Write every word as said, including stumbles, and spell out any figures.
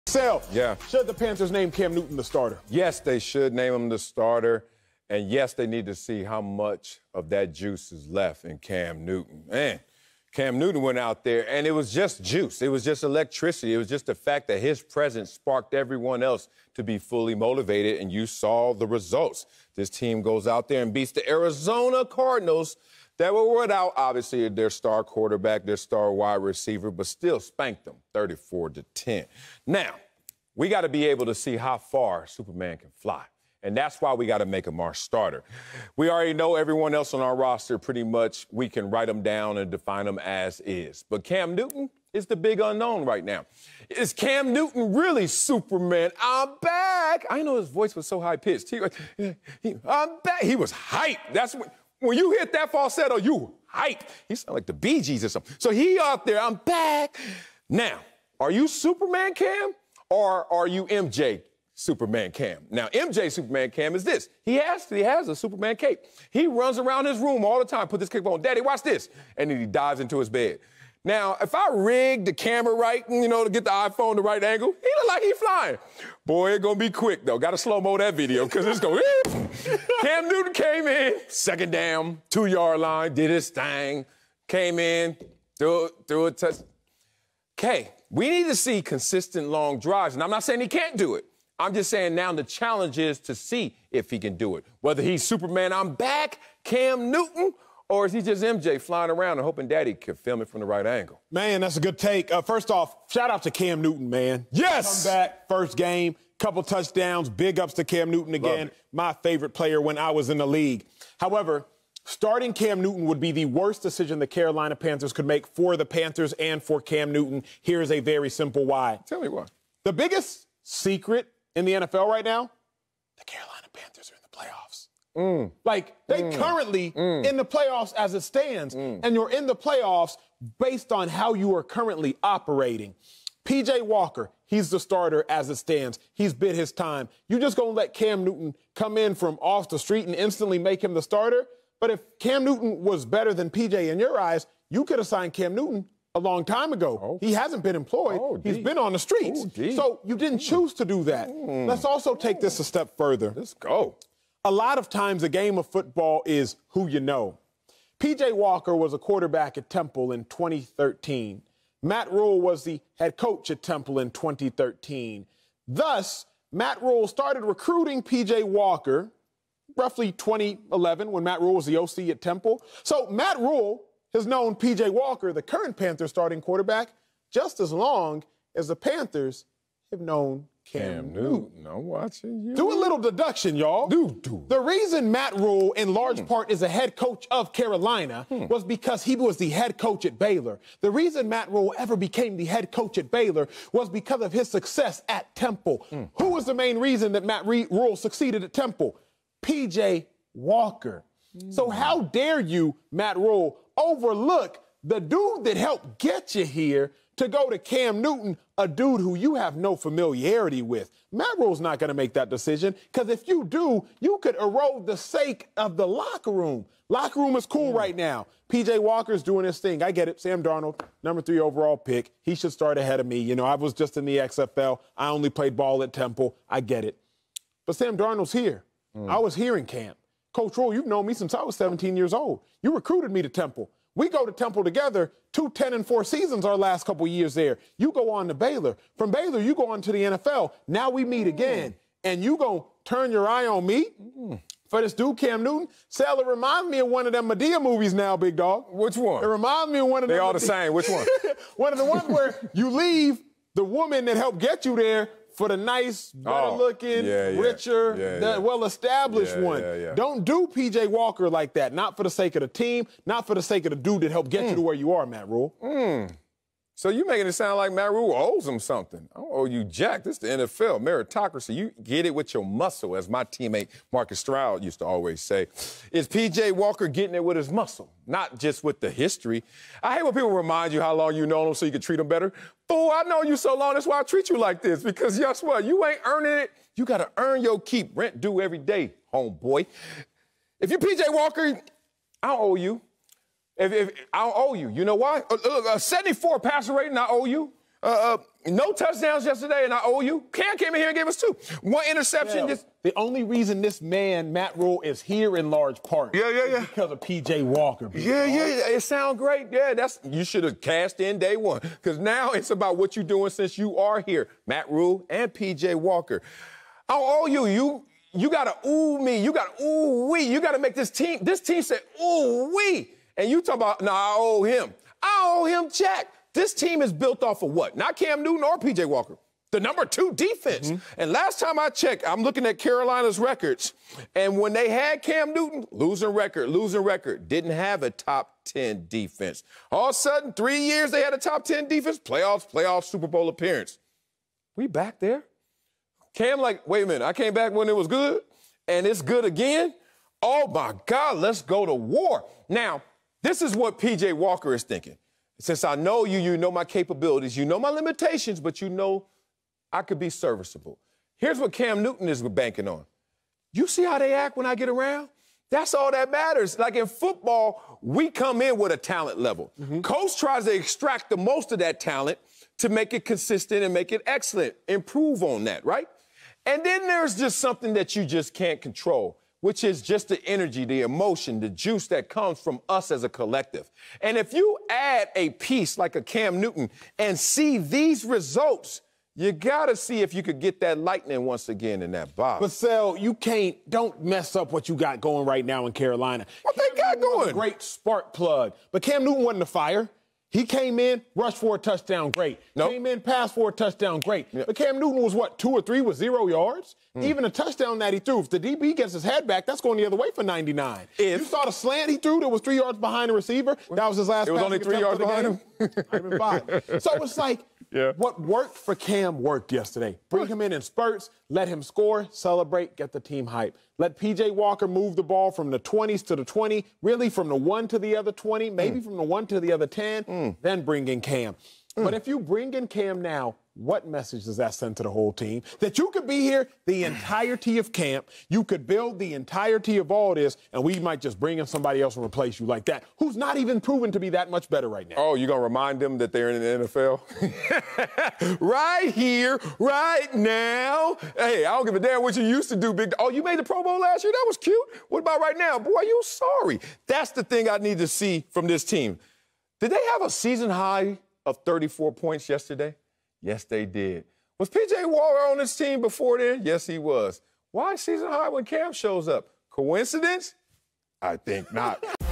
Sal, yeah. Should the Panthers name Cam Newton the starter? Yes, they should name him the starter. And yes, they need to see how much of that juice is left in Cam Newton. Man, Cam Newton went out there, and it was just juice. It was just electricity. It was just the fact that his presence sparked everyone else to be fully motivated, and you saw the results. This team goes out there and beats the Arizona Cardinals that were without, obviously, their star quarterback, their star wide receiver, but still spanked them thirty-four to ten. Now, we got to be able to see how far Superman can fly. And that's why we got to make him our starter. We already know everyone else on our roster pretty much. We can write them down and define them as is. But Cam Newton is the big unknown right now. Is Cam Newton really Superman? I'm back. I know his voice was so high-pitched. He, he, I'm back. He was hyped. That's what, when you hit that falsetto, you hyped. He sounded like the Bee Gees or something. So he out there, I'm back. Now, are you Superman Cam or are you M J Superman Cam? Now, M J Superman Cam is this. He has, he has a Superman cape. He runs around his room all the time, put this cape on. Daddy, watch this. And then he dives into his bed. Now, if I rig the camera right, you know, to get the iPhone the right angle, he look like he's flying. Boy, it's going to be quick, though. Got to slow-mo that video because it's going to... Cam Newton came in, second down, two-yard line, did his thing, came in, threw, threw a touch. Okay, we need to see consistent long drives. And I'm not saying he can't do it. I'm just saying now the challenge is to see if he can do it. Whether he's Superman, I'm back, Cam Newton, or is he just M J flying around and hoping Daddy can film it from the right angle? Man, that's a good take. Uh, first off, shout out to Cam Newton, man. Yes! Come back, first game, couple touchdowns, big ups to Cam Newton again. My favorite player when I was in the league. However, starting Cam Newton would be the worst decision the Carolina Panthers could make for the Panthers and for Cam Newton. Here's a very simple why. Tell me why. The biggest secret in the N F L right now, the Carolina Panthers are in the playoffs. Mm. Like, they mm. currently mm. in the playoffs as it stands, mm. and you're in the playoffs based on how you are currently operating. P J Walker, he's the starter as it stands. He's bid his time. You just gonna let Cam Newton come in from off the street and instantly make him the starter? But if Cam Newton was better than P J in your eyes, you could have signed Cam Newton a long time ago. Oh. He hasn't been employed. Oh, He's been on the streets. Oh, so you didn't choose to do that. Mm. Let's also take this a step further. Let's go. A lot of times a game of football is who you know. P J Walker was a quarterback at Temple in twenty thirteen. Matt Rhule was the head coach at Temple in twenty thirteen. Thus, Matt Rhule started recruiting P J Walker roughly twenty eleven when Matt Rhule was the O C at Temple. So Matt Rhule has known P J Walker, the current Panthers starting quarterback, just as long as the Panthers have known Cam, Cam Newton. Newton. I'm watching you. Do a little deduction, y'all. Do, do. The reason Matt Rhule, in large hmm. part, is a head coach of Carolina hmm. was because he was the head coach at Baylor. The reason Matt Rhule ever became the head coach at Baylor was because of his success at Temple. Hmm. Who was the main reason that Matt Rhule succeeded at Temple? P J Walker. Hmm. So how dare you, Matt Rhule, overlook the dude that helped get you here to go to Cam Newton, a dude who you have no familiarity with? Matt Rhule's not going to make that decision, because if you do, you could erode the sake of the locker room. Locker room is cool mm. right now. P J Walker's doing his thing. I get it. Sam Darnold, number three overall pick. He should start ahead of me. You know, I was just in the X F L. I only played ball at Temple. I get it. But Sam Darnold's here. Mm. I was here in camp. Coach Rhule, you've known me since I was seventeen years old. You recruited me to Temple. We go to Temple together, two ten and four seasons our last couple years there. You go on to Baylor. From Baylor, you go on to the N F L. Now we meet again, and you gonna turn your eye on me mm. for this dude, Cam Newton? Sal, it reminds me of one of them Medea movies now, big dog. Which one? It reminds me of one of them. They all Medea- the same. Which one? One of the ones where you leave the woman that helped get you there for the nice, better-looking, oh, yeah, yeah. richer, yeah, yeah. well-established yeah, one. Yeah, yeah. Don't do P J Walker like that. Not for the sake of the team, not for the sake of the dude that helped get mm. you to where you are, Matt Rhule. Mm. So you making it sound like Matt Rhule owes him something. I don't owe you jack. This is the N F L, meritocracy. You get it with your muscle, as my teammate Marcus Stroud used to always say. Is P J Walker getting it with his muscle, not just with the history? I hate when people remind you how long you know him so you can treat him better. Fool, I know you so long, that's why I treat you like this, because guess what? You ain't earning it. You got to earn your keep. Rent due every day, homeboy. If you're P J Walker, I don't owe you. If, if, I don't owe you. You know why? Uh, look, a seventy-four passer rating, I owe you. Uh, uh, no touchdowns yesterday, and I owe you. Cam came in here and gave us two. One interception. Well, just... The only reason this man, Matt Rhule, is here in large part yeah, yeah, yeah. is because of P J Walker. Yeah, yeah, it sounds great. Yeah, that's you should have cashed in day one because now it's about what you're doing since you are here, Matt Rhule and P J Walker. I owe you. You you gotta ooh me. You gotta ooh wee. You gotta make this team. This team say ooh wee, and you talk about no, nah, I owe him. I owe him check. This team is built off of what? Not Cam Newton or P J Walker. The number two defense. Mm-hmm. And last time I checked, I'm looking at Carolina's records, and when they had Cam Newton, losing record, losing record, didn't have a top ten defense. All of a sudden, three years they had a top ten defense, playoffs, playoffs, Super Bowl appearance. We back there? Cam like, wait a minute, I came back when it was good, and it's good again? Oh, my God, let's go to war. Now, this is what P J Walker is thinking. Since I know you, you know my capabilities, you know my limitations, but you know I could be serviceable. Here's what Cam Newton is banking on. You see how they act when I get around? That's all that matters. Like in football, we come in with a talent level. Mm-hmm. Coach tries to extract the most of that talent to make it consistent and make it excellent, improve on that, right? And then there's just something that you just can't control, which is just the energy, the emotion, the juice that comes from us as a collective. And if you add a piece like a Cam Newton and see these results, you got to see if you could get that lightning once again in that box. Marcel, you can't, don't mess up what you got going right now in Carolina. What Cam they got Newton going? Was a great spark plug. But Cam Newton wasn't a fire. He came in, rushed for a touchdown, great. Nope. Came in, passed for a touchdown, great. Yep. But Cam Newton was, what, two or three with zero yards? Mm. Even a touchdown that he threw. If the D B gets his head back, that's going the other way for ninety-nine. If you saw the slant he threw that was three yards behind the receiver, that was his last It was only three yards behind him? Might have been five. So it's like, yeah. What worked for Cam worked yesterday. Bring him in in spurts, let him score, celebrate, get the team hype. Let P J Walker move the ball from the twenties to the twenty, really from the one to the other twenty, maybe mm. from the one to the other ten, mm. then bring in Cam. Mm. But if you bring in Cam now, what message does that send to the whole team? That you could be here the entirety of camp, you could build the entirety of all this, and we might just bring in somebody else and replace you like that, who's not even proven to be that much better right now. Oh, you're going to remind them that they're in the N F L? Right here, right now. Hey, I don't give a damn what you used to do, big. Oh, you made the Pro Bowl last year? That was cute. What about right now? Boy, you sorry. That's the thing I need to see from this team. Did they have a season high of thirty-four points yesterday? Yes, they did. Was P J Walker on this team before then? Yes, he was. Why season high when Cam shows up? Coincidence? I think not.